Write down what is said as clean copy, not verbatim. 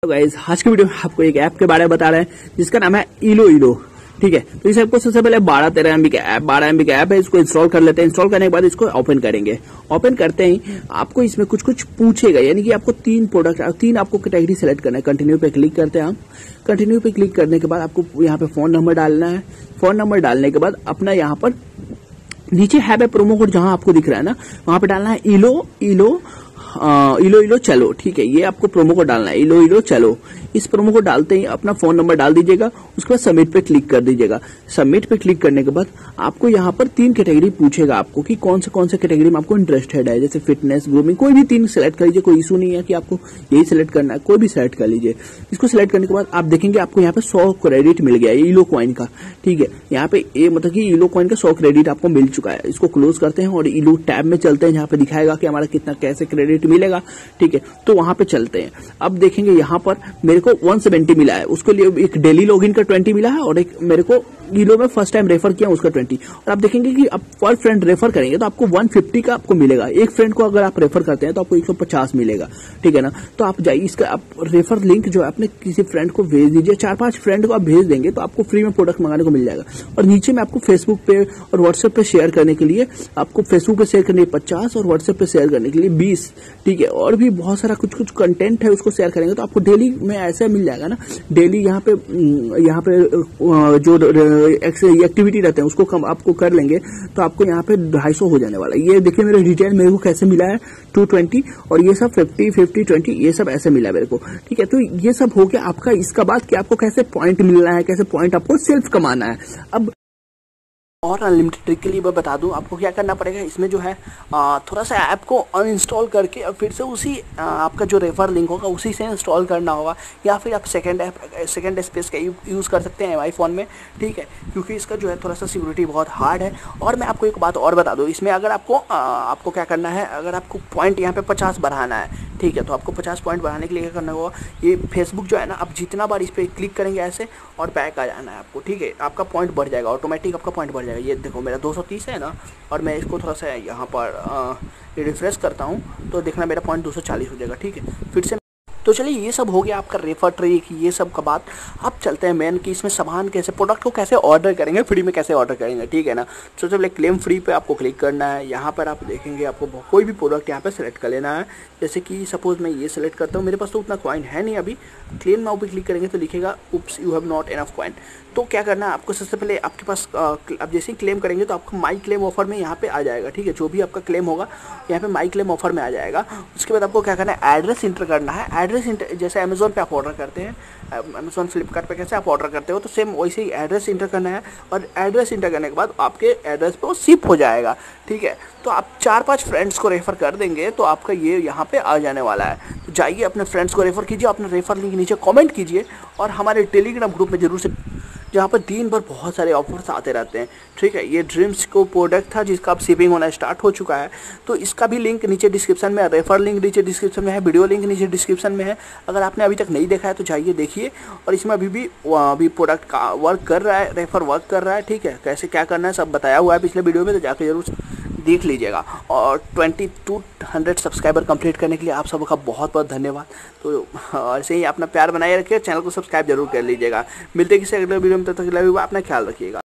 तो गाइस आज की वीडियो में आपको एक ऐप के बारे में बता रहे हैं जिसका नाम है इलो इलो। ठीक है, तो इस ऐप को सबसे पहले 12-13 MB का ऐप है। इसको इंस्टॉल कर लेते हैं। इंस्टॉल करने के बाद इसको ओपन करेंगे। ओपन करते ही आपको इसमें कुछ कुछ पूछेगा, यानी कि आपको तीन आपको कैटेगरी सेलेक्ट करना है। कंटिन्यू पे क्लिक करते हैं हम। कंटिन्यू पे क्लिक करने के बाद आपको यहाँ पे फोन नंबर डालना है। फोन नंबर डालने के बाद अपना यहाँ पर नीचे है पे प्रोमो कोड जहां आपको दिख रहा है ना, वहां पे डालना है इलो इलो चलो। ठीक है, ये आपको प्रोमो कोड डालना है इलो इलो चलो। इस प्रोमो कोड डालते ही अपना फोन नंबर डाल दीजिएगा। उसके बाद सबमिट पे क्लिक कर दीजिएगा। सबमिट पे क्लिक करने के बाद आपको यहाँ पर 3 कैटेगरी पूछेगा आपको कि कौन से कैटेगरी में आपको इंटरेस्टेड है, जैसे फिटनेस, ग्रूमिंग, कोई भी 3 सेलेक्ट कर लीजिए। कोई इशू नहीं है कि आपको यही सेलेक्ट करना है, कोई भी सेलेक्ट कर लीजिए। इसको सेलेक्ट करने के बाद आप देखेंगे आपको यहाँ पे 100 क्रेडिट मिल गया है इलो कॉइन का। ठीक है, यहाँ पे ये मतलब कि इलो कॉइन का 100 क्रेडिट आपको मिल चुका है। इसको क्लोज करते हैं और इलो टैब में चलते हैं, जहाँ पे दिखाएगा कि हमारा कितना कैसे क्रेडिट मिलेगा। ठीक है, तो वहां पे चलते हैं। अब देखेंगे यहाँ पर मेरे को 170 मिला है, उसके लिए एक डेली लॉगिन का 20 मिला है और एक मेरे को इलो में फर्स्ट टाइम रेफर किया उसका 20। और आप देखेंगे कि आप पर फ्रेंड रेफर करेंगे तो आपको 150 का आपको मिलेगा। एक फ्रेंड को अगर आप रेफर करते हैं तो आपको 150 मिलेगा। ठीक है ना, तो आप जाइए इसका आप रेफर लिंक जो है अपने किसी फ्रेंड को भेज दीजिए। 4-5 फ्रेंड को आप भेज देंगे तो आपको फ्री में प्रोडक्ट मंगाने को मिल जाएगा। और नीचे में आपको फेसबुक पे और व्हाट्सएप पे शेयर करने के लिए आपको फेसबुक पे शेयर करने के लिए 50 और व्हाट्सएप पे शेयर करने के लिए 20। ठीक है, और भी बहुत सारा कुछ कंटेंट है, उसको शेयर करेंगे तो आपको डेली में ऐसा मिल जाएगा ना। डेली यहाँ पे जो एक्टिविटी रहते हैं उसको आपको कर लेंगे तो आपको यहाँ पे 250 हो जाने वाला है। ये देखिए मेरे डिटेल मेरे को कैसे मिला है 220 और ये सब 50-50-20 ये सब ऐसे मिला है मेरे को। ठीक है, तो ये सब हो गया आपका। इसका बाद कि आपको कैसे पॉइंट मिलना है, कैसे पॉइंट आपको सेल्फ कमाना है। अब और अनलिमिटेड ट्रिक के लिए मैं बता दूं आपको क्या करना पड़ेगा। इसमें जो है थोड़ा सा ऐप को अनइंस्टॉल करके और फिर से उसी आपका जो रेफर लिंक होगा उसी से इंस्टॉल करना होगा, या फिर आप सेकंड स्पेस का यूज़ कर सकते हैं आईफोन में। ठीक है, क्योंकि इसका जो है थोड़ा सा सिक्योरिटी बहुत हार्ड है। और मैं आपको एक बात और बता दूँ, इसमें अगर आपको क्या करना है, अगर आपको पॉइंट यहाँ पे 50 बढ़ाना है, ठीक है, तो आपको 50 पॉइंट बढ़ाने के लिए क्या करना होगा, ये फेसबुक जो है ना, आप जितना बार इस पर क्लिक करेंगे ऐसे और बैक आ जाना है आपको। ठीक है, आपका पॉइंट बढ़ जाएगा, ऑटोमेटिक आपका पॉइंट बढ़ जाएगा। ये देखो मेरा 230 है ना, और मैं इसको थोड़ा सा यहाँ पर रिफ्रेश करता हूँ तो देखना मेरा पॉइंट 240 हो जाएगा। ठीक है, फिर से तो चलिए ये सब हो गया आपका रेफर ट्रिक, ये सब का बात। अब चलते हैं मेन कि इसमें सामान कैसे, प्रोडक्ट को कैसे ऑर्डर करेंगे, फ्री में कैसे ऑर्डर करेंगे। ठीक है ना, सबसे पहले क्लेम फ्री पे आपको क्लिक करना है। यहाँ पर आप देखेंगे आपको कोई भी प्रोडक्ट यहाँ पे सेलेक्ट कर लेना है। जैसे कि सपोज मैं ये सेलेक्ट करता हूँ, मेरे पास तो उतना कॉइन है नहीं अभी। क्लेम नाउ पे क्लिक करेंगे तो लिखेगा oops you have not enough coin. तो क्या करना है आपको, सबसे पहले आपके पास आप जैसे ही क्लेम करेंगे तो आपको माई क्लेम ऑफर में यहाँ पे आ जाएगा। ठीक है, जो भी आपका क्लेम होगा यहाँ पे माई क्लेम ऑफर में आ जाएगा। उसके बाद आपको क्या करना है, एड्रेस इंटर करना है। एड्रेस इंटर जैसे अमेज़ॉन पे आप ऑर्डर करते हैं, अमेज़ॉन फ्लिपकार्ट पे कैसे आप ऑर्डर करते हो, तो सेम वैसे ही एड्रेस इंटर करना है। और एड्रेस इंटर करने के बाद आपके एड्रेस पे वो शिप हो जाएगा। ठीक है, तो आप 4-5 फ्रेंड्स को रेफ़र कर देंगे तो आपका ये यहाँ पे आ जाने वाला है। तो जाइए अपने फ्रेंड्स को रेफ़र कीजिए, अपना रेफ़र लिंक नीचे कमेंट कीजिए और हमारे टेलीग्राम ग्रुप में जरूर से, जहाँ पर दिन भर बहुत सारे ऑफर्स आते रहते हैं। ठीक है, ये ड्रीम्स को प्रोडक्ट था जिसका अब शिपिंग होना स्टार्ट हो चुका है। तो इसका भी लिंक नीचे डिस्क्रिप्शन में है, रेफर लिंक नीचे डिस्क्रिप्शन में है, वीडियो लिंक नीचे डिस्क्रिप्शन में है। अगर आपने अभी तक नहीं देखा है तो जाइए देखिए। और इसमें अभी प्रोडक्ट का वर्क कर रहा है, रेफर वर्क कर रहा है। ठीक है, कैसे क्या करना है सब बताया हुआ है पिछले वीडियो में, तो जाकर जरूर देख लीजिएगा। और 2200 सब्सक्राइबर कंप्लीट करने के लिए आप सबका बहुत बहुत धन्यवाद। तो ऐसे ही अपना प्यार बनाए रखिए, चैनल को सब्सक्राइब जरूर कर लीजिएगा। मिलते हैं किसी अगले वीडियो में, तब तक के लिए अपना ख्याल रखिएगा।